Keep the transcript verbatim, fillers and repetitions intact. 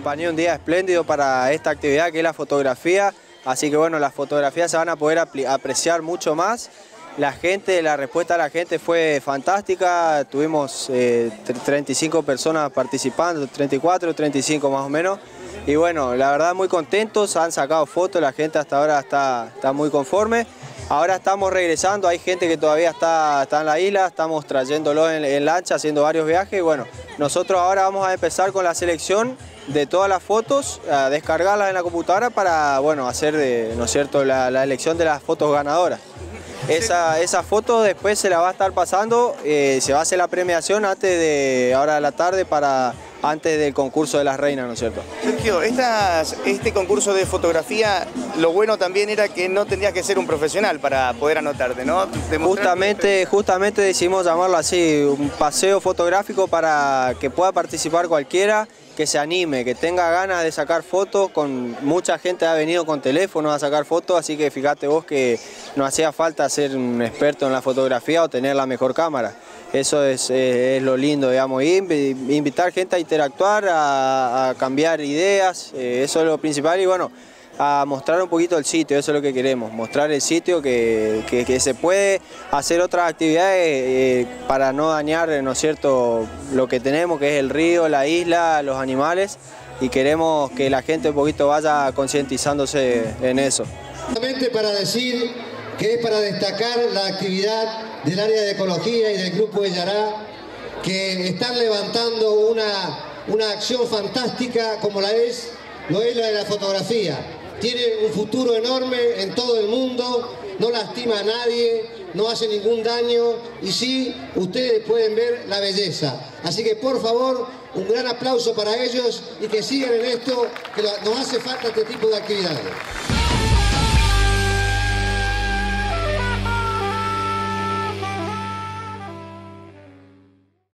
acompañé un día espléndido para esta actividad que es la fotografía, así que bueno, las fotografías se van a poder apreciar mucho más. La gente, la respuesta de la gente fue fantástica, tuvimos eh, treinta y cinco personas participando, treinta y cuatro, treinta y cinco más o menos. Y bueno, la verdad muy contentos, han sacado fotos, la gente hasta ahora está, está muy conforme. Ahora estamos regresando, hay gente que todavía está, está en la isla, estamos trayéndolo en, en lancha, haciendo varios viajes. Y bueno, nosotros ahora vamos a empezar con la selección de todas las fotos, a descargarlas en la computadora para, bueno, hacer, de, ¿no es cierto?, la, la elección de las fotos ganadoras. Esa, esa foto después se la va a estar pasando, eh, se va a hacer la premiación antes de, ahora de la tarde, para, antes del concurso de las reinas, ¿no es cierto? Sergio, estas, este concurso de fotografía, lo bueno también era que no tendrías que ser un profesional para poder anotarte, ¿no? Justamente, justamente decidimos llamarlo así, un paseo fotográfico para que pueda participar cualquiera, que se anime, que tenga ganas de sacar fotos. Con mucha gente ha venido con teléfonos a sacar fotos, así que fíjate vos que no hacía falta ser un experto en la fotografía o tener la mejor cámara. Eso es, eh, es lo lindo, digamos, y invitar gente a interactuar, a, a cambiar ideas, eh, eso es lo principal. Y bueno, a mostrar un poquito el sitio, eso es lo que queremos, mostrar el sitio, que, que, que se puede hacer otras actividades eh, para no dañar, ¿no es cierto?, lo que tenemos, que es el río, la isla, los animales, y queremos que la gente un poquito vaya concientizándose en eso. Solamente para decir que es para destacar la actividad del área de ecología y del Grupo de Yará, que están levantando una, una acción fantástica como la es, lo es la de la fotografía. Tiene un futuro enorme en todo el mundo, no lastima a nadie, no hace ningún daño y sí, ustedes pueden ver la belleza. Así que por favor, un gran aplauso para ellos y que sigan en esto, que nos hace falta este tipo de actividades.